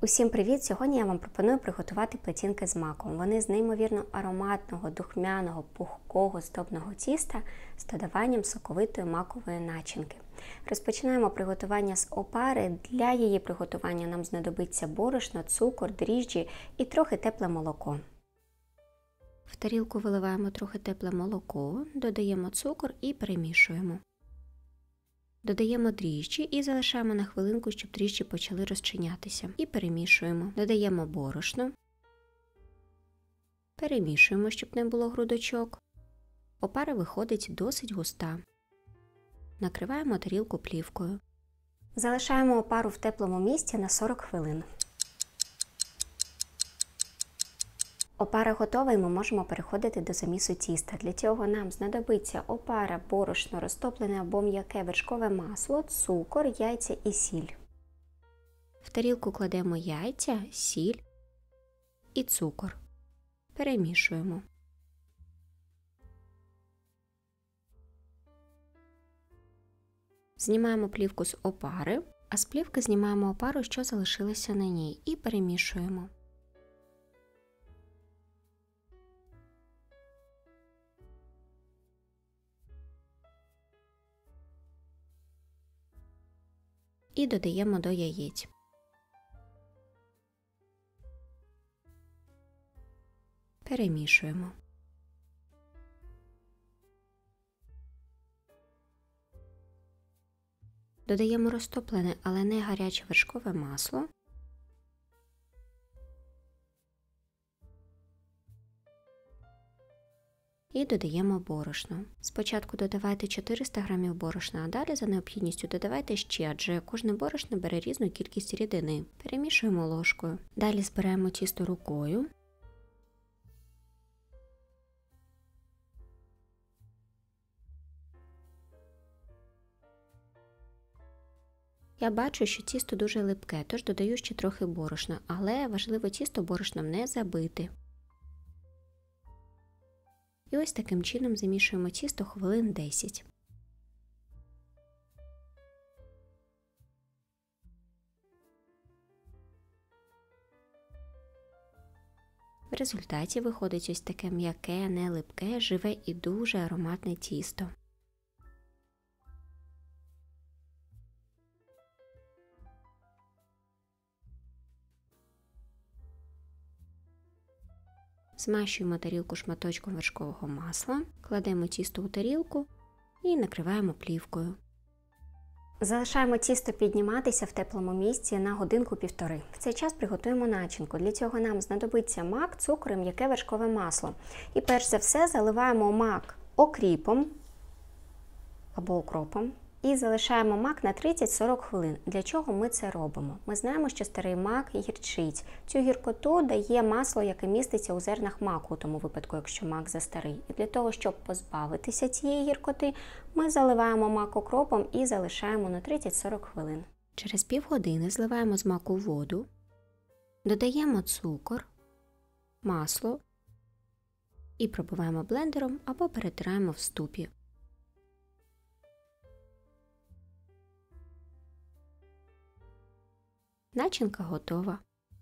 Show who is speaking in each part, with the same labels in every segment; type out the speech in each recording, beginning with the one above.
Speaker 1: Усім привіт! Сьогодні я вам пропоную приготувати плетінки з маком. Вони з неймовірно ароматного, духмяного, пухкого здобного тіста з додаванням соковитої макової начинки. Розпочинаємо приготування з опари. Для її приготування нам знадобиться борошно, цукор, дріжджі і трохи тепле молоко. В тарілку виливаємо трохи тепле молоко, додаємо цукор і перемішуємо. Додаємо дріжджі і залишаємо на хвилинку, щоб дріжджі почали розчинятися. І перемішуємо. Додаємо борошно. Перемішуємо, щоб не було грудочок. Опара виходить досить густа. Накриваємо тарілку плівкою. Залишаємо опару в теплому місці на 40 хвилин. Опара готова і ми можемо переходити до замісу тіста. Для цього нам знадобиться опара, борошно, розтоплене або м'яке вершкове масло, цукор, яйця і сіль. В тарілку кладемо яйця, сіль і цукор. Перемішуємо. Знімаємо плівку з опари, а з плівки знімаємо опару, що залишилася на ній, і перемішуємо. І додаємо до яєць. Перемішуємо. Додаємо розтоплене, але не гаряче вершкове масло. І додаємо борошно. Спочатку додавайте 400 г борошна, а далі за необхідністю додавайте ще, адже кожне борошно бере різну кількість рідини. Перемішуємо ложкою. Далі збираємо тісто рукою. Я бачу, що тісто дуже липке, тож додаю ще трохи борошна, але важливо тісто борошном не забити. І ось таким чином замішуємо тісто хвилин 10. В результаті виходить ось таке м'яке, не липке, живе і дуже ароматне тісто. Змащуємо тарілку шматочком вершкового масла, кладемо тісто у тарілку і накриваємо плівкою. Залишаємо тісто підніматися в теплому місці на годинку-півтори. В цей час приготуємо начинку. Для цього нам знадобиться мак, цукор і м'яке вершкове масло. І перш за все заливаємо мак окріпом або укропом. І залишаємо мак на 30-40 хвилин. Для чого ми це робимо? Ми знаємо, що старий мак гірчить. Цю гіркоту дає масло, яке міститься у зернах маку, у тому випадку, якщо мак застарий. І для того, щоб позбавитися цієї гіркоти, ми заливаємо мак окропом і залишаємо на 30-40 хвилин. Через півгодини зливаємо з маку воду, додаємо цукор, масло і пробиваємо блендером або перетираємо в ступі. Начинка готова.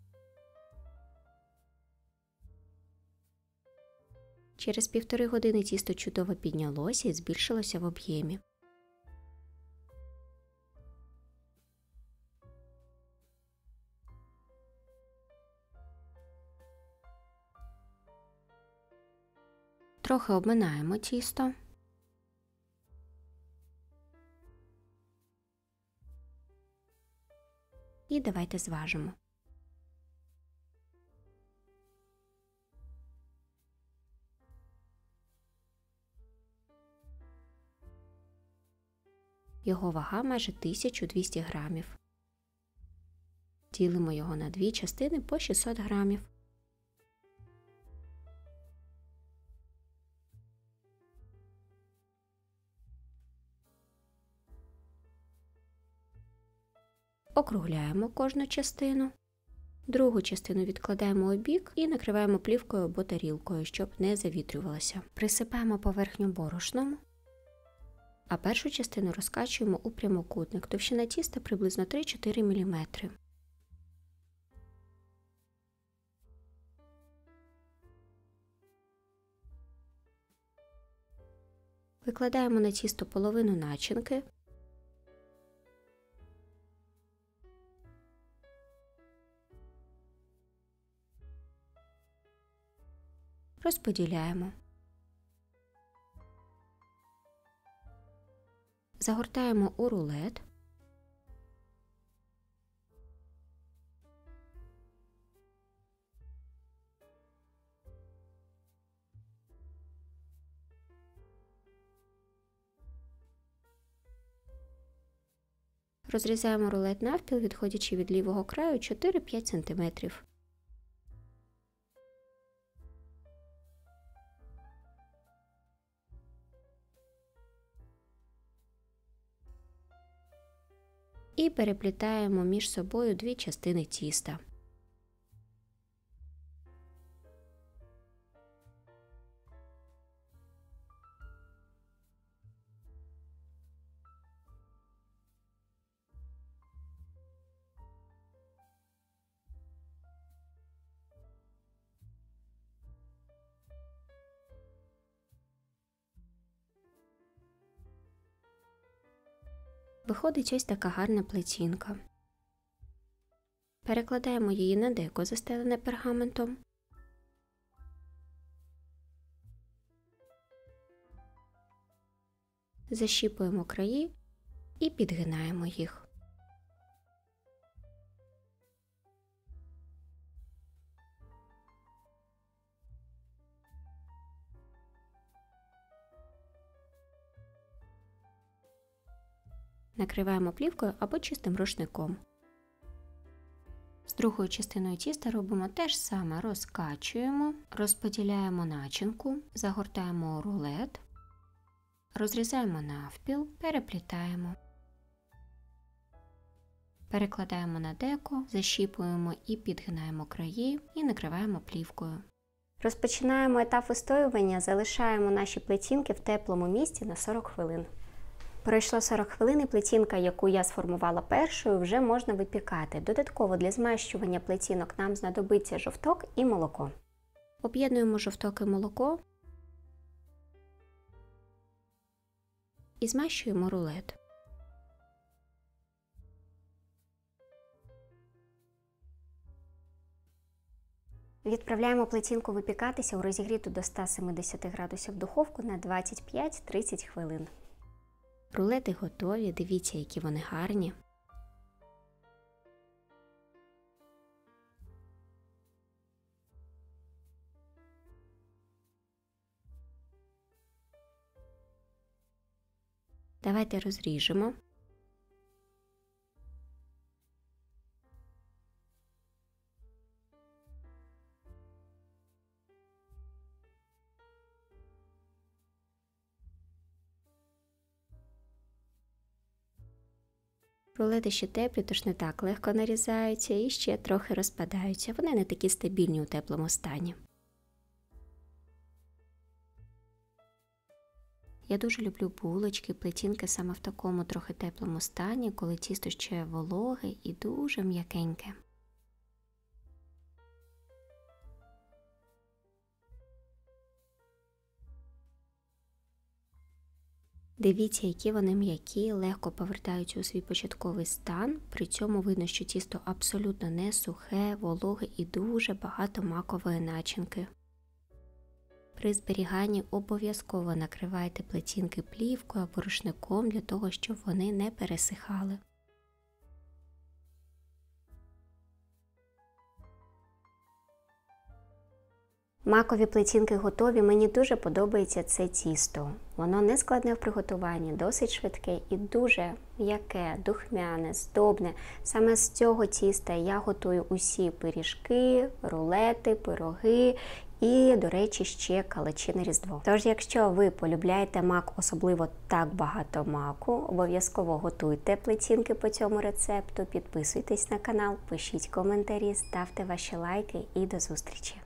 Speaker 1: Через 1,5 години тісто чудово піднялося і збільшилося в об'ємі. Трохи обминаємо тісто. І давайте зважимо. Його вага майже 1200 грамів. Ділимо його на дві частини по 600 грамів. Округляємо кожну частину. Другу частину відкладаємо у бік і накриваємо плівкою або тарілкою, щоб не завітрювалося. Присипаємо поверхню борошном, а першу частину розкачуємо у прямокутник. Товщина тіста приблизно 3-4 мм. Викладаємо на тісто половину начинки. Розподіляємо. Загортаємо у рулет. Розрізаємо рулет навпіл, відходячи від лівого краю 4-5 см. І переплітаємо між собою дві частини тіста. Виходить ось така гарна плетінка. Перекладаємо її на деко, застелене пергаментом. Защіпуємо краї і підгинаємо їх. Накриваємо плівкою або чистим рушником. З другою частиною тіста робимо те ж саме. Розкачуємо, розподіляємо начинку, загортаємо у рулет, розрізаємо навпіл, переплітаємо. Перекладаємо на деко, защіпуємо і підгинаємо краї і накриваємо плівкою. Розпочинаємо етап вистоювання, залишаємо наші плетінки в теплому місці на 40 хвилин. Пройшло 40 хвилин і плетінка, яку я сформувала першою, вже можна випікати. Додатково для змащування плетінок нам знадобиться жовток і молоко. Об'єднуємо жовток і молоко і змащуємо рулет. Відправляємо плетінку випікатися у розігріту до 170 градусів духовку на 25-30 хвилин. Рулети готові, дивіться, які вони гарні. Давайте розріжемо. Рулети ще теплі, тож не так легко нарізаються і ще трохи розпадаються. Вони не такі стабільні у теплому стані. Я дуже люблю булочки, плетінки саме в такому трохи теплому стані, коли тісто ще вологе і дуже м'якеньке. Дивіться, які вони м'які, легко повертаються у свій початковий стан, при цьому видно, що тісто абсолютно не сухе, вологе і дуже багато макової начинки. При зберіганні обов'язково накривайте плетінки плівкою або рушником для того, щоб вони не пересихали. Макові плетінки готові, мені дуже подобається це тісто. Воно не складне в приготуванні, досить швидке і дуже м'яке, духмяне, здобне. Саме з цього тіста я готую усі пиріжки, рулети, пироги і, до речі, ще калачі на Різдво. Тож, якщо ви полюбляєте мак, особливо так багато маку, обов'язково готуйте плетінки по цьому рецепту, підписуйтесь на канал, пишіть коментарі, ставте ваші лайки і до зустрічі!